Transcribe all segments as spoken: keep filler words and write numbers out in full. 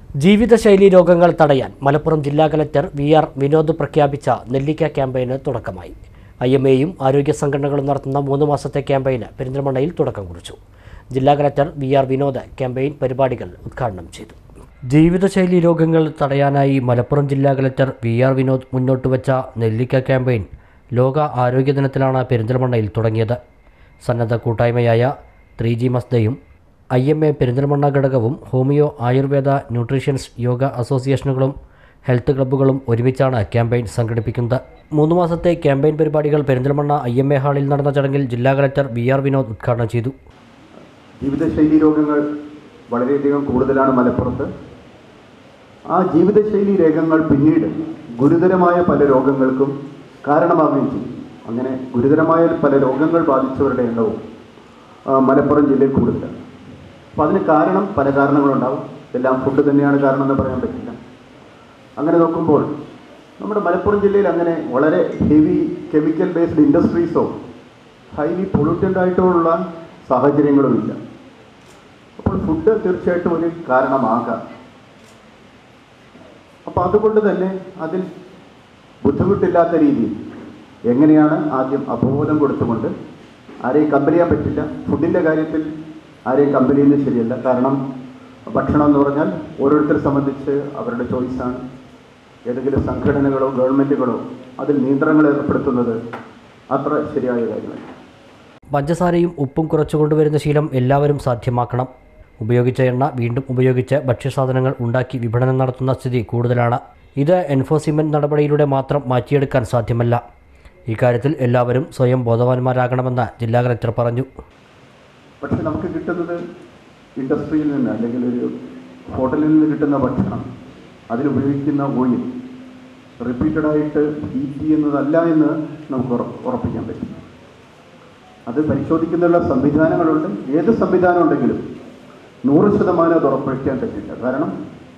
ജീവിതശൈലി രോഗങ്ങൾ തടയാൻ മലപ്പുറം ജില്ലാ കലക്ടർ വി ആർ വിനോദ് പ്രഖ്യാപിച്ച നെല്ലിക്ക ക്യാമ്പയിന് തുടക്കമായി. ഐ എം എയും ആരോഗ്യ സംഘടനകളും നടത്തുന്ന മൂന്ന് മാസത്തെ ക്യാമ്പയിന് പെരിന്തൽമണ്ണയിൽ തുടക്കം കുറിച്ചു. ജില്ലാ collector V R Vinod campaign പരിപാടികൾ ഉദ്ഘാടനം ചെയ്തു. ജീവിതശൈലി രോഗങ്ങൾ തടയാനായി മലപ്പുറം ജില്ലാ കലക്ടർ വി ആർ വിനോദ് മുന്നോട്ടുവച്ച നെല്ലിക്ക ക്യാമ്പയിൻ ലോക ആരോഗ്യ ദിനത്തിലാണ് പെരിന്തൽമണ്ണയിൽ തുടങ്ങിയത്. സന്നദ്ധ കൂട്ടായ്മയായ ത്രീ ജി മസ്ദയും ഐ എം എ പെരിന്തൽമണ്ണ ഘടകവും ഹോമിയോ, ആയുർവേദ, ന്യൂട്രീഷ്യൻസ്, യോഗ അസോസിയേഷനുകളും ഹെൽത്ത് ക്ലബ്ബുകളും ഒരുമിച്ചാണ് ക്യാമ്പയിൻ സംഘടിപ്പിക്കുന്നത്. മൂന്ന് മാസത്തെ ക്യാമ്പയിൻ പരിപാടികൾ പെരിന്തൽമണ്ണ ഐ എം എ ഹാളിൽ നടന്ന ചടങ്ങിൽ ജില്ലാ കലക്ടർ വി ആർ വിനോദ് ഉദ്ഘാടനം ചെയ്തു. ജീവിതശൈലി രോഗങ്ങൾ വളരെയധികം കൂടുതലാണ് മലപ്പുറത്ത്. ആ ജീവിതശൈലി രോഗങ്ങൾ പിന്നീട് ഗുരുതരമായ പല രോഗങ്ങൾക്കും കാരണമാവുകയും ചെയ്യും. അങ്ങനെ ഗുരുതരമായ പല രോഗങ്ങൾ ബാധിച്ചവരുടെ എണ്ണവും മലപ്പുറം ജില്ലയിൽ കൂടുതലാണ്. അപ്പോൾ അതിന് കാരണം പല കാരണങ്ങളുണ്ടാവും. എല്ലാം ഫുഡ് തന്നെയാണ് കാരണം എന്ന് പറയാൻ പറ്റില്ല. അങ്ങനെ നോക്കുമ്പോൾ നമ്മുടെ മലപ്പുറം ജില്ലയിൽ അങ്ങനെ വളരെ ഹെവി കെമിക്കൽ ബേസ്ഡ് ഇൻഡസ്ട്രീസോ ഹൈലി പൊള്യൂട്ടൻ്റ് ആയിട്ടുള്ള സാഹചര്യങ്ങളുമില്ല. അപ്പോൾ ഫുഡ് തീർച്ചയായിട്ടും ഒരു കാരണമാകാം. അപ്പോൾ അതുകൊണ്ട് തന്നെ അതിൽ ബുദ്ധിമുട്ടില്ലാത്ത രീതിയിൽ എങ്ങനെയാണ് ആദ്യം അവബോധം കൊടുത്തുകൊണ്ട് ആരെയും കമ്പൽ ചെയ്യാൻ പറ്റില്ല. ഫുഡിൻ്റെ കാര്യത്തിൽ ആരെയും കമ്പൽ ചെയ്യുന്നത് ശരിയല്ല. കാരണം ഭക്ഷണം എന്ന് പറഞ്ഞാൽ ഓരോരുത്തരെ സംബന്ധിച്ച് അവരുടെ ചോയ്സാണ്. ഏതെങ്കിലും സംഘടനകളോ ഗവൺമെൻറ്റുകളോ അതിൽ നിയന്ത്രണങ്ങൾ ഏർപ്പെടുത്തുന്നത് അത്ര ശരിയായ കാര്യമല്ല. പഞ്ചസാരയും ഉപ്പും കുറച്ചു കൊണ്ടുവരുന്ന ശീലം എല്ലാവരും സാധ്യമാക്കണം. ഉപയോഗിച്ച എണ്ണ വീണ്ടും ഉപയോഗിച്ച് ഭക്ഷ്യസാധനങ്ങൾ ഉണ്ടാക്കി വിപണനം നടത്തുന്ന സ്ഥിതി കൂടുതലാണ്. ഇത് എൻഫോഴ്സ്മെൻറ്റ് നടപടിയിലൂടെ മാത്രം മാറ്റിയെടുക്കാൻ സാധ്യമല്ല. ഇക്കാര്യത്തിൽ എല്ലാവരും സ്വയം ബോധവാന്മാരാകണമെന്ന് ജില്ലാ കലക്ടർ പറഞ്ഞു. പക്ഷെ നമുക്ക് കിട്ടുന്നത് ഇൻഡസ്ട്രിയിൽ നിന്ന് അല്ലെങ്കിൽ ഒരു ഹോട്ടലിൽ നിന്ന് കിട്ടുന്ന ഭക്ഷണം, അതിലുപയോഗിക്കുന്ന ഓയിൽ റിപ്പീറ്റഡായിട്ട് ഹീറ്റ് ചെയ്യുന്നതല്ല എന്ന് നമുക്ക് ഉറപ്പിക്കാൻ പറ്റും. അത് പരിശോധിക്കുന്നതിനുള്ള സംവിധാനങ്ങളുണ്ട്. ഏത് സംവിധാനം ഉണ്ടെങ്കിലും നൂറ് ശതമാനം അത് ഉറപ്പിക്കാൻ പറ്റില്ല. കാരണം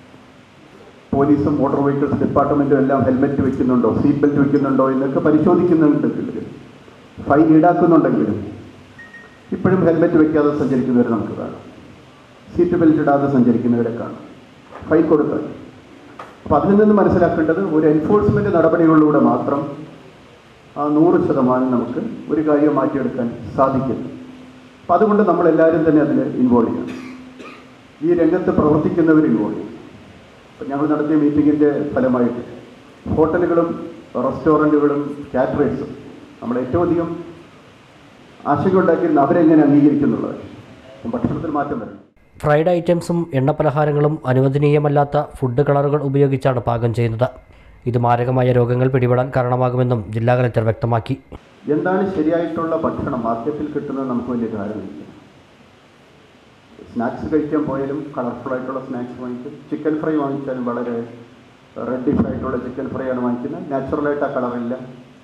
പോലീസും മോട്ടോർ വെഹിക്കിൾസ് ഡിപ്പാർട്ട്മെൻറ്റും എല്ലാം ഹെൽമെറ്റ് വെക്കുന്നുണ്ടോ, സീറ്റ് ബെൽറ്റ് വെക്കുന്നുണ്ടോ എന്നൊക്കെ പരിശോധിക്കുന്നുണ്ടെങ്കിലും ഫൈൻ ഈടാക്കുന്നുണ്ടെങ്കിലും ഇപ്പോഴും ഹെൽമെറ്റ് വെക്കാതെ സഞ്ചരിക്കുന്നവരെ നമുക്ക് കാണാം. സീറ്റ് ബെൽറ്റ് ഇടാതെ സഞ്ചരിക്കുന്നവരെ കാണാം. ഫൈൻ കൊടുത്താൽ. അപ്പോൾ അതിൽ നിന്ന് മനസ്സിലാക്കേണ്ടത് ഒരു എൻഫോഴ്സ്മെൻറ്റ് നടപടികളിലൂടെ മാത്രം ആ നൂറ് ശതമാനം നമുക്ക് ഒരു കാര്യം മാറ്റിയെടുക്കാൻ സാധിക്കില്ല. അപ്പോൾ അതുകൊണ്ട് നമ്മളെല്ലാവരും തന്നെ അതിൽ ഇൻവോൾവ് ചെയ്യണം. ഈ രംഗത്ത് പ്രവർത്തിക്കുന്നവർ ഇൻവോൾവ് ചെയ്യണം. അപ്പോൾ ഞങ്ങൾ നടത്തിയ മീറ്റിങ്ങിൻ്റെ ഫലമായിട്ട് ഹോട്ടലുകളും റെസ്റ്റോറൻറ്റുകളും കാറ്ററേഴ്സും നമ്മൾ ഏറ്റവും അധികം ആശങ്ക ഉണ്ടാക്കിയിരുന്ന അവരെങ്ങനെ അംഗീകരിക്കുന്നുള്ളത്. ഭക്ഷണത്തിൽ മാറ്റം വരണം. ഫ്രൈഡ് ഐറ്റംസും എണ്ണപ്പലഹാരങ്ങളും അനുവദനീയമല്ലാത്ത ഫുഡ് കളറുകൾ ഉപയോഗിച്ചാണ് പാകം ചെയ്യുന്നത്. ഇത് മാരകമായ രോഗങ്ങൾ പിടിപെടാൻ കാരണമാകുമെന്നും ജില്ലാ കലക്ടർ വ്യക്തമാക്കി. എന്താണ് ശരിയായിട്ടുള്ള ഭക്ഷണം മാർക്കറ്റിൽ കിട്ടുന്നത് നമുക്ക് വലിയ ധാരണയില്ല. സ്നാക്സ് കഴിക്കാൻ പോയാലും കളർഫുൾ ആയിട്ടുള്ള സ്നാക്സ് വാങ്ങിക്കും. ചിക്കൻ ഫ്രൈ വാങ്ങിച്ചാലും വളരെ റെഡിഷ് ആയിട്ടുള്ള ചിക്കൻ ഫ്രൈ ആണ് വാങ്ങിക്കുന്നത്. നാച്ചുറലായിട്ട് ആ കളറില്ല.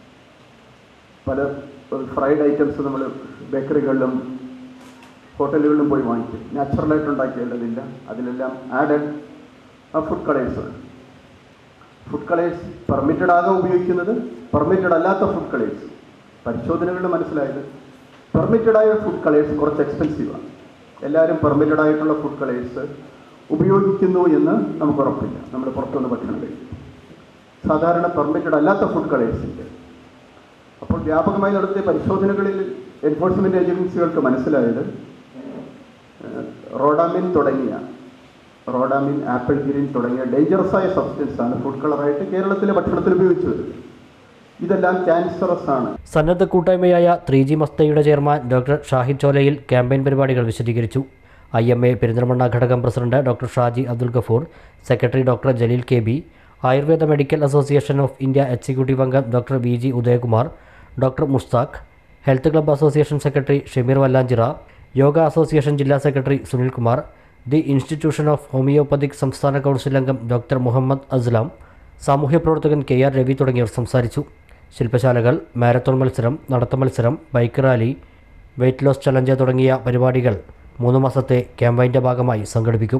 പല ഫ്രൈഡ് ഐറ്റംസ് നമ്മൾ ബേക്കറികളിലും ഹോട്ടലുകളിലും പോയി വാങ്ങിക്കും. നാച്ചുറലായിട്ട് ഉണ്ടാക്കിയുള്ളതില്ല. അതിലെല്ലാം ആഡഡ് ആ ഫുഡ് കളേഴ്സാണ്. ഫുഡ് കളേഴ്സ് പെർമിറ്റഡ് ആകാൻ ഉപയോഗിക്കുന്നത്, പെർമിറ്റഡ് അല്ലാത്ത ഫുഡ് കളേഴ്സ് പരിശോധനകളിൽ മനസ്സിലായത് പെർമിറ്റഡായ ഫുഡ് കളേഴ്സ് കുറച്ച് എക്സ്പെൻസീവാണ്. എല്ലാവരും പെർമിറ്റഡ് ആയിട്ടുള്ള ഫുഡ് കളേഴ്സ് ഉപയോഗിക്കുന്നു എന്ന് നമുക്ക് ഉറപ്പില്ല. നമ്മൾ പുറത്തുനിന്ന് ഭക്ഷണം കഴിക്കും. സാധാരണ പെർമിറ്റഡ് അല്ലാത്ത ഫുഡ് കളേഴ്സ് ഉണ്ട്. അപ്പോൾ വ്യാപകമായി നടത്തിയ പരിശോധനകളിൽ എൻഫോഴ്സ്മെൻറ്റ് ഏജൻസികൾക്ക് മനസ്സിലായത് റോഡാമിൻ തുടങ്ങിയ റോഡാമിൻ ആപ്പിൾ ഗ്രീൻ തുടങ്ങിയ ഡേഞ്ചറസായ സബ്സ്റ്റൻസ് ആണ് ഫുഡ് കളറായിട്ട് കേരളത്തിലെ ഭക്ഷണത്തിൽ ഉപയോഗിച്ചു വരുന്നത്. ഇതെല്ലാം ക്യാൻസറസ് ആണ്. സന്നദ്ധ കൂട്ടായ്മയായ ത്രീ ജി മസ്തയുടെ chairman doctor Shahid Cholayil campaign പരിപാടികൾ വിശദീകരിച്ചു. ഐ എം എ പെരിന്തൽമണ്ണ ഘടകം president doctor Shaji Abdul Gafoor, secretary doctor Jaleel K B, ayurveda medical association of India executive അംഗം doctor V G Udayakumar, doctor Mushtaq, health club association secretary Shameer Vallanchira, yoga association ജില്ലാ secretary Sunilkumar, the institution of homeopathic സംസ്ഥാന council അംഗം doctor Muhammad Aslam, സാമൂഹ്യ പ്രവർത്തകൻ K R Ravi തുടങ്ങിയവർ സംസാരിച്ചു. ശില്പശാലകൾ, marathon മത്സരം, നടത്ത മത്സരം, bike rally, weight loss challenge തുടങ്ങിയ പരിപാടികൾ മൂന്ന് മാസത്തെ ക്യാമ്പയിൻ്റെ ഭാഗമായി സംഘടിപ്പിക്കും.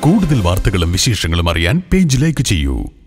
കൂടുതൽ വാർത്തകളും വിശേഷങ്ങളും അറിയാൻ പേജ് ലൈക്ക് ചെയ്യൂ.